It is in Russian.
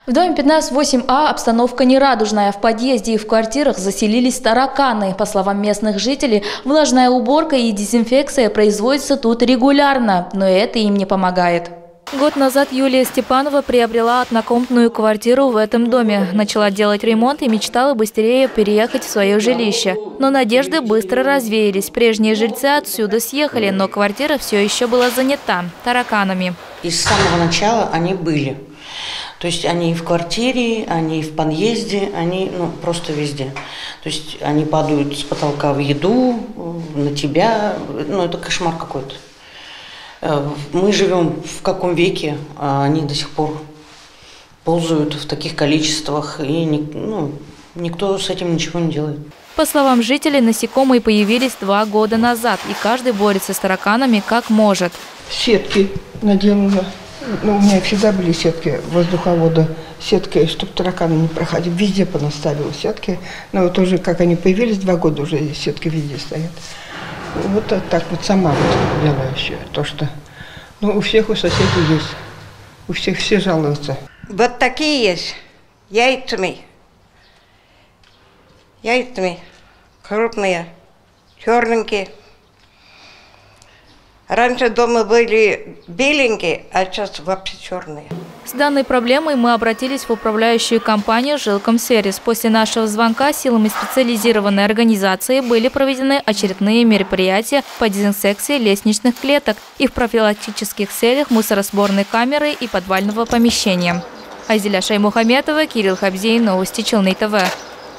В доме 15-8А обстановка нерадужная. В подъезде и в квартирах заселились тараканы. По словам местных жителей, влажная уборка и дезинфекция производятся тут регулярно, но это им не помогает. Год назад Юлия Степанова приобрела однокомнатную квартиру в этом доме. Начала делать ремонт и мечтала быстрее переехать в свое жилище. Но надежды быстро развеялись. Прежние жильцы отсюда съехали, но квартира все еще была занята тараканами. И с самого начала они были. То есть они и в квартире, они и в подъезде, они просто везде. То есть они падают с потолка в еду, на тебя. Это кошмар какой-то. Мы живем в каком веке, а они до сих пор ползают в таких количествах, и никто с этим ничего не делает. По словам жителей, насекомые появились 2 года назад, и каждый борется с тараканами как может. Сетки наделала. У меня всегда были сетки воздуховода, сетки, чтобы тараканы не проходили. Везде понаставила сетки. Но вот уже как они появились, 2 года уже сетки везде стоят. Вот так вот сама вот делаю все. То, что у всех, у соседей есть. У всех все жалуются. Вот такие есть. Яйцами. Крупные, черненькие. Раньше дома были беленькие, а сейчас вообще черные. С данной проблемой мы обратились в управляющую компанию «Жилкомсервис». После нашего звонка силами специализированной организации были проведены очередные мероприятия по дезинсекции лестничных клеток и в профилактических целях мусоросборной камеры и подвального помещения. Айзеля Шаймухаметова, Кирилл Хабзей, новости Челны ТВ.